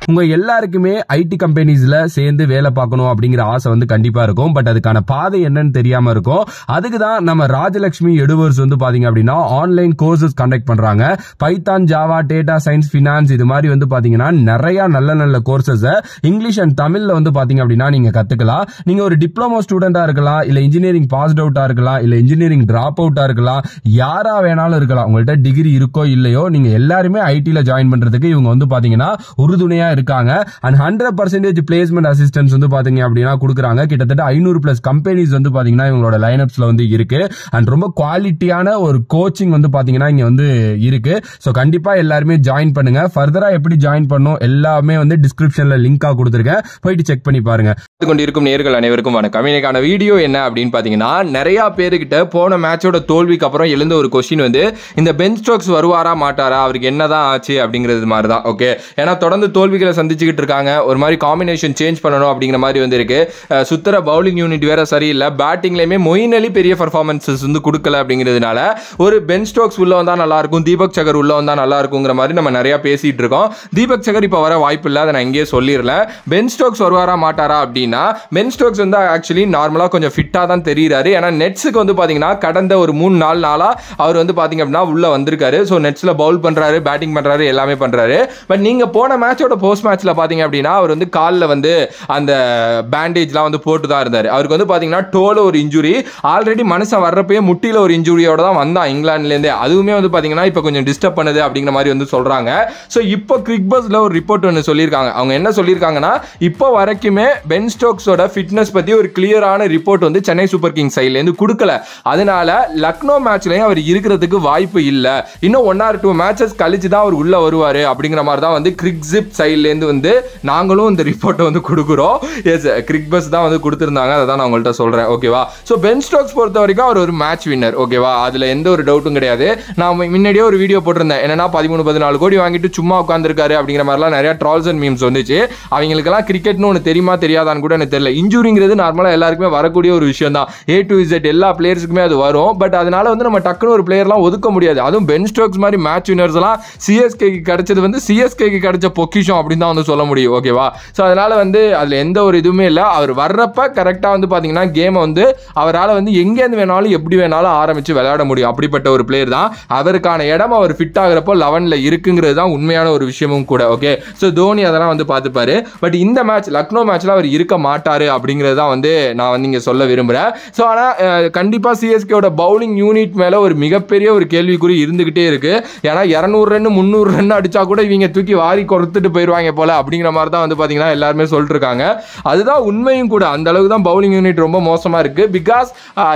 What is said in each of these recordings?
உங்க எல்லாருக்குமே ஐடி கம்பெனிஸ்ல சேர்ந்து வேலை பார்க்கணும் அப்படிங்கிற ஆசை வந்து கண்டிப்பா இருக்கும். பட் அதுக்கான பாதை என்னன்னு தெரியாம இருக்கும். அதுக்கு தான் நம்ம ராஜலட்சுமி எடுவர்ஸ் வந்து பாத்தீங்க அப்படின்னா ஆன்லைன் கோர்சஸ் கண்டக்ட் பண்றாங்க. Python, Java, data science, finance இது மாதிரி வந்து பாத்தீங்கன்னா நிறைய நல்ல நல்ல கோர்சஸ் இங்கிலீஷ் அண்ட் தமிழ்ல வந்து பாத்தீங்க அப்படின்னா நீங்க கத்துக்கலாம். நீங்க ஒரு டிப்ளமோ ஸ்டூடெண்டா இருக்கலாம், இல்ல இன்ஜினியரிங் பாஸ்ட் அவுட்டா இருக்கலாம், இல்ல இன்ஜினியரிங் டிராப் அவுட்டா இருக்கலாம், யாரா வேணாலும் இருக்கலாம். உங்கள்ட்ட டிகிரி இருக்கோ இல்லையோ நீங்க எல்லாருமே ஐடில ஜாயின் பண்றதுக்கு இவங்க வந்து பாத்தீங்கன்னா உறுதுணையா இருக்காங்க. அண்ட் 100% பிளேஸ்மெண்ட் அசிஸ்டன்ஸ் வந்து பாத்தீங்க அப்படின்னா கொடுக்குறாங்க. கிட்டத்தட்ட 500+ கம்பெனிஸ் வந்து பாத்தீங்கன்னா இவங்களோட லைனப்ஸ்ல வந்து இருக்கு. அண்ட் ரொம்ப குவாலிட்டியான ஒரு கோச்சிங் வந்து பாத்தீங்கன்னா இங்க வந்து இருக்கு. சோ கண்டிப்பா எல்லாருமே ஜாயின் பண்ணுங்க. ஃபர்தரா எப்படி ஜாயின் பண்ணணும் எல்லாமே வந்து டிஸ்கிரிப்ஷன்ல லிங்கா கொடுத்திருக்கேன், போயிட்டு செக் பண்ணி பாருங்க. கொண்டிருக்கும் நேயர்கள் அனைவருக்கும் வணக்கம். இன்னைக்கான வீடியோ என்ன அப்படின்னு பாத்தீங்கன்னா, நிறைய பேருக்கிட்ட போன மேட்சோட தோல்விக்கு அப்புறம் எழுந்த ஒரு கொஸ்டின் வந்து இந்த பென் ஸ்டோக்ஸ் வருவாரா மாட்டாரா, அவருக்கு என்னதான் ஆச்சு அப்படிங்கிறது மாதிரி தான். ஓகே, ஏன்னா தொடர்ந்து தோல்விகளை சந்திச்சுக்கிட்டு இருக்காங்க. ஒரு மாதிரி காம்பினேஷன் சேஞ்ச் பண்ணணும் அப்படிங்கிற மாதிரி வந்து இருக்கு. சுத்தர பவுலிங் யூனிட் வேற சரியில்லை. பேட்டிங்லயுமே மொயின் அலி பெரிய பர்ஃபார்மன்ஸஸ் வந்து கொடுக்கல அப்படிங்கிறதுனால ஒரு பென் ஸ்டோக்ஸ் உள்ள வந்தா நல்லா இருக்கும், தீபக் சகர் உள்ள வந்தா நல்லா இருக்குங்கிற மாதிரி நம்ம நிறைய பேசிட்டு இருக்கோம். தீபக் சகர் இப்ப வர வாய்ப்பு இல்லை, அதை நான் இங்கேயே சொல்லிடல. பென் ஸ்டோக்ஸ் வருவாரா மாட்டாரா அப்படின்னா, பென் ஸ்டோக்ஸ் வந்து ஆக்சுவலி நார்மலா கொஞ்சம் ஃபிட்டா தான் தெரியுறாரு. ஏன்னா நெட்ஸுக்கு வந்து பாத்தீங்கன்னா கடந்த ஒரு 3-4 நாளா அவர் வந்து பாத்தீங்க அப்படின்னா உள்ள வந்திருக்காரு. ஸோ நெட்ஸ்ல பவுல் பண்றாரு, பேட்டிங் பண்றாரு, எல்லாமே பண்றாரு. பட் நீங்க போன மேட்சோட போஸ்ட் மேட்ச்ல பாத்தீங்க அப்படின்னா அவர் வந்து காலில் வந்து அந்த பேண்டேஜ்லாம் வந்து போட்டு தான் இருந்தாரு. அவருக்கு வந்து பாத்தீங்கன்னா டோல ஒரு இன்ஜுரி, ஆல்ரெடி மனுஷன் வர்றப்பயே முட்டியில ஒரு இன்ஜுரியோட தான் வந்தான் இங்கிலாந்துல இருந்து. அதுவுமே வந்து பாத்தீங்கன்னா இப்போ கொஞ்சம் டிஸ்டர்ப் பண்ணுது அப்படிங்கிற மாதிரி வந்து சொல்றாங்க. ஸோ இப்போ கிரிக்பஸ்ல ஒரு ரிப்போர்ட் ஒன்று சொல்லியிருக்காங்க. அவங்க என்ன சொல்லியிருக்காங்கன்னா, இப்போ வரைக்குமே பென் ஸ்டோக்ஸோட ஃபிட்னஸ் பத்தி ஒரு கிளியரான ரிப்போர்ட் வந்து சென்னை சூப்பர் கிங்ஸ் சைட்ல இருந்து கொடுக்கல. அதனால லக்னோ மேட்ச்லயும் அவர் இருக்கிறதுக்கு வாய்ப்பு இல்ல. இன்னும் 1 or 2 மேட்சஸ் கழிச்சு தான் அவர் உள்ள வருவாரு அப்படிங்கிற மாதிரி தான் வந்து கிரிக்ஸிப் சைட்ல இருந்து வந்து நாங்களும் இந்த ரிப்போர்ட்டை வந்து கொடுக்குறோம். எஸ், கிரிக்பஸ் தான் வந்து கொடுத்திருந்தாங்க, அதை தான் நான் உங்கள்கிட்ட சொல்றேன். ஓகேவா? ஸோ பென் ஸ்டோக்ஸ் பொறுத்த வரைக்கும் அவர் ஒரு மேட்ச் வின்னர். ஓகேவா? அதுல எந்த ஒரு டவுட்டும் கிடையாது. நான் முன்னாடியே ஒரு வீடியோ போட்டிருந்தேன், என்னன்னா 13-14 கோடி வாங்கிட்டு சும்மா உட்காந்துருக்காரு அப்படிங்கிற மாதிரிலாம் நிறைய ட்ரால்ஸ் அண்ட் மீம்ஸ் வந்துச்சு. அவங்களுக்கெல்லாம் கிரிக்கெட்னு ஒன்று தெரியுமா தெரியாதான்னு கூட எனக்கு தெரியல. இன்ஜூரிங்கிறது நார்மலாக எல்லாருக்குமே வரக்கூடிய ஒரு விஷயம் தான். A to Z எல்லா பிளேயர்ஸுக்குமே அது வரும். பட் அதனால வந்து நம்ம டக்குன்னு ஒரு பிளேயர்லாம் ஒதுக்க முடியாது. அதுவும் பென் ஸ்டோக்ஸ் மாதிரி மேட்ச் வினர்ஸ் எல்லாம் சிஎஸ்கேக்கு கிடைச்சது வந்து சிஎஸ்கேக்கு கிடைச்ச பொக்கிஷம் அப்படின்னு தான் வந்து சொல்ல முடியும். ஓகேவா? ஸோ அதனால வந்து அதில் எந்த ஒரு இதுவுமே இல்லை. அவர் வர்றப்ப கரெக்டாக வந்து பார்த்தீங்கன்னா கேமை வந்து அவரால் வந்து எங்கேருந்து வேணாலும் எப்படி வேணாலும் ஆரம்பித்து விளையாட முடியும். அப்படிப்பட்ட ஒரு பிளேயர் தான். அவருக்கான இடம் அவர் ஃபிட் ஆகிறப்போ 11ல் இருக்குங்கிறது தான் உண்மையான ஒரு விஷயமும் கூட. ஓகே, ஸோ தோனி அதெல்லாம் வந்து பார்த்துப்பாரு. பட் இந்த மேட்ச் லக்னோ மேட்ச்ல அவர் இருக்க மாட்டாரு அப்படிங்கிறது தான் வந்து நான் வந்து இங்கே சொல்ல விரும்புகிறேன். ஸோ ஆனால் கண்டிப்பாக சிஎஸ்கேவோட பவுலிங் யூனிட் மேலே ஒரு மிகப்பெரிய ஒரு கேள்விக்குறி இருந்துகிட்டே இருக்கு. ஏன்னா 200 ரன் 300 ரன் அடிச்சா கூட இவங்க தூக்கி வாரி கொடுத்துட்டு போயிடுவாங்க போல அப்படிங்கிற மாதிரி தான் வந்து பார்த்தீங்கன்னா எல்லாருமே சொல்லிட்டு இருக்காங்க. அதுதான் உண்மையும் கூட. அந்த அளவுக்கு தான் பவுலிங் யூனிட் ரொம்ப மோசமாக இருக்கு. பிகாஸ்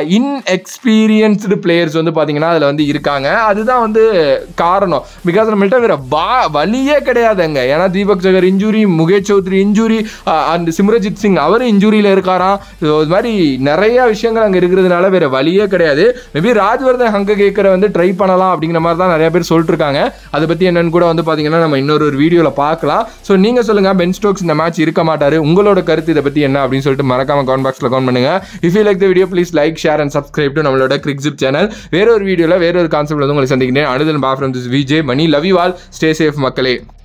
இன்எக்ஸ்பீரியன்ஸ்டு பிளேயர்ஸ் வந்து பார்த்தீங்கன்னா அதில் வந்து இருக்காங்க. அதுதான் வந்து காரணம். பிகாஸ் நம்மள்ட்ட வேற வழியே கிடையாதுங்க. ஏன்னா Deepak Chahar injury, Mukesh Choudhary injury, and Simarjeet Singh அவரும் இன்ஜூரியில் இருக்காராம். இது மாதிரி நிறைய விஷயங்கள் அங்கே இருக்கிறதுனால வேற வழியே கிடையாது. மேபி ராஜ்வர்தன் ஹங்கேக்கரை வந்து ட்ரை பண்ணலாம் அப்படிங்கிற மாதிரி தான் நிறைய பேர் சொல்லிட்டு இருக்காங்க. அதை பற்றி என்னன்னு கூட வந்து பார்த்தீங்கன்னா நம்ம இன்னொரு வீடியோவில் பார்க்கலாம். ஸோ நீங்கள் சொல்லுங்கள், பென் ஸ்டோக்ஸ் இந்த மேட்ச் இருக்க மாட்டாரு, உங்களோட கருத்து இதை பற்றி என்ன அப்படின்னு சொல்லிட்டு மறக்காம கமெண்ட் பாக்ஸில் கமெண்ட் பண்ணுங்க. If you like the video please like, share and subscribe to நம்மளோட கிரிக்ஸிப் சேனல். வேற ஒரு வீடியோவில் வேற ஒரு கான்செப்ட் வந்து உங்களை சந்திக்கிறேன். அடுத்த bye from this Vijay Mani. Love you all. Stay safe மக்களே.